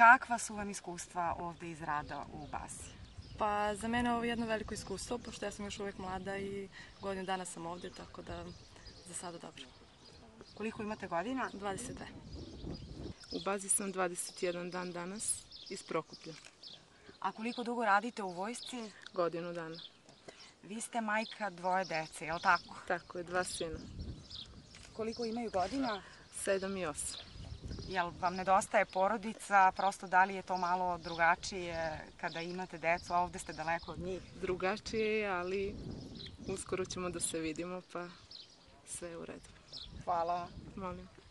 Kakva su vam iskustva ovde iz rada u bazi? Pa za mene je ovo jedno veliko iskustvo, pošto ja sam još uvek mlada i godinu dana sam ovde, tako da za sada dobro. Koliko imate godina? 22. U bazi sam 21 dan danas iz Prokuplja. A koliko dugo radite u vojsci? Godinu dana. Vi ste majka 2 dece, je li tako? Tako je, 2 sina. Koliko imaju godina? 7 i 8. Jel vam nedostaje porodica, prosto da li je to malo drugačije kada imate decu, a ovde ste daleko od njih? Drugačije je, ali uskoro ćemo da se vidimo, pa sve je u redu. Hvala. Molim.